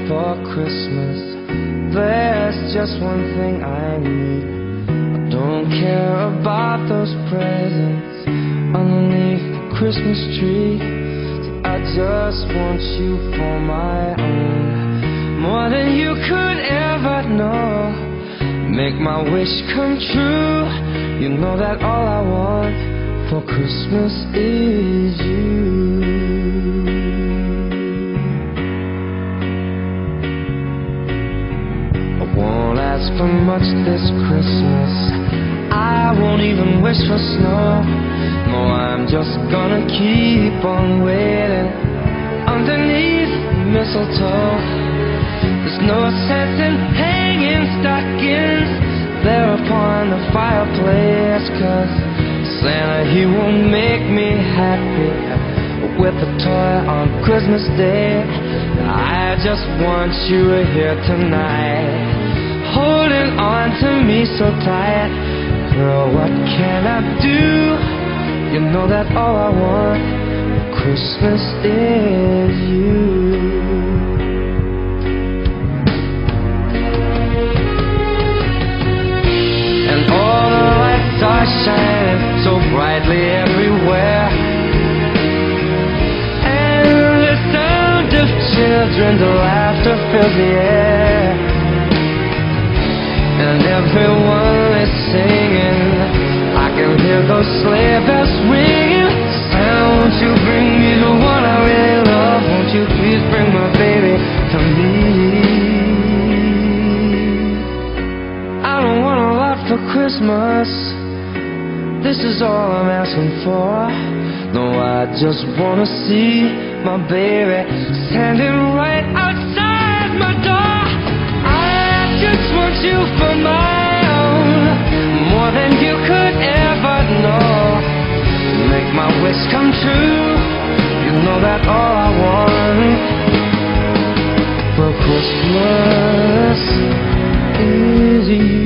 for Christmas. There's just one thing I need. I don't care about those presents underneath the Christmas tree. I just want you for my own, more than you could ever know. Make my wish come true. You know that all I want for Christmas is you. I won't ask for much this Christmas. I won't even wish for snow. No, I'm just gonna keep on waiting underneath mistletoe. There's no sense in hanging stockings there upon the fireplace, 'cause Santa, he won't make me happy with a toy on Christmas Day. I just want you here tonight, holding on to me so tight. Girl, what can I do? You know that all I want for Christmas is you. And all the lights are shining so brightly everywhere, and the sound of children's laughter fills the air, and everyone is singing. I can hear those sleigh bells ringing. Santa, won't you bring me the one I really love? Won't you please bring my baby to me? I don't want a lot for Christmas. This is all I'm asking for. No, I just wanna see my baby standing right outside my door. I just want you for my own, more than you could ever know. Make my wish come true. You know that all I want for Christmas is you.